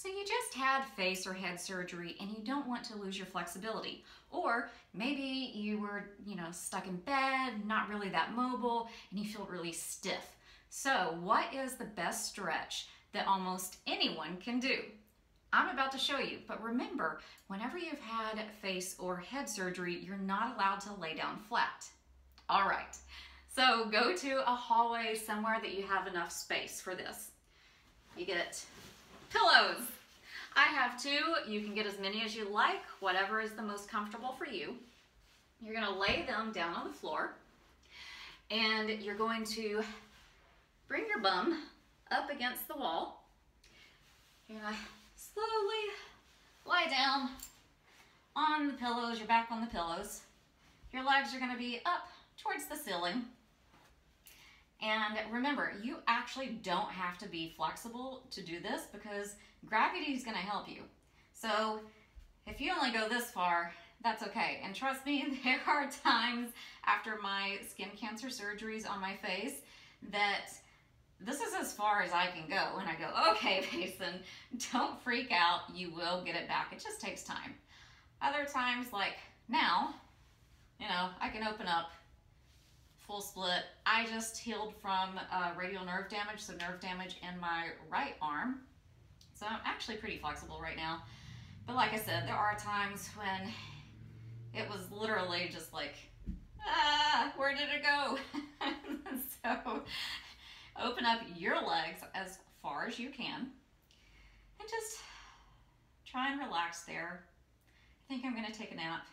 So you just had face or head surgery and you don't want to lose your flexibility. Or maybe you were, stuck in bed, not really that mobile, and you feel really stiff. So what is the best stretch that almost anyone can do? I'm about to show you, but remember, whenever you've had face or head surgery, you're not allowed to lay down flat. All right, so go to a hallway somewhere that you have enough space for this. You get pillows. I have two. You can get as many as you like, whatever is the most comfortable for you. You're gonna lay them down on the floor and you're going to bring your bum up against the wall. You're gonna slowly lie down on the pillows, your back on the pillows. Your legs are gonna be up towards the ceiling. And remember, you actually don't have to be flexible to do this because gravity is gonna help you. So if you only go this far, that's okay. And trust me, there are times after my skin cancer surgeries on my face that this is as far as I can go. And I go, okay, Payson, don't freak out. You will get it back. It just takes time. Other times, like now, I can open up full split. I just healed from radial nerve damage, so nerve damage in my right arm. So I'm actually pretty flexible right now. But like I said, there are times when it was literally just like, where did it go? So open up your legs as far as you can and just try and relax there. I think I'm gonna take a nap.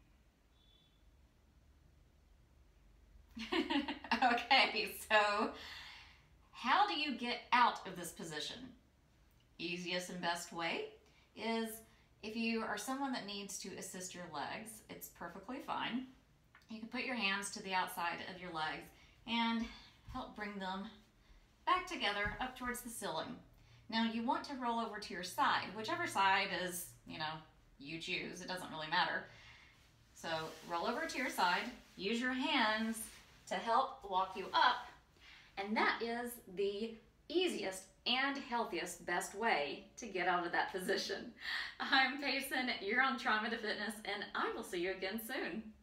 Okay, so how do you get out of this position? Easiest and best way is if you are someone that needs to assist your legs, it's perfectly fine. You can put your hands to the outside of your legs and help bring them back together up towards the ceiling. Now you want to roll over to your side, whichever side is, you choose, it doesn't really matter. So roll over to your side, use your hands to help walk you up, and that is the easiest and healthiest, best way to get out of that position. I'm Payson, you're on Trauma to Fitness, and I will see you again soon.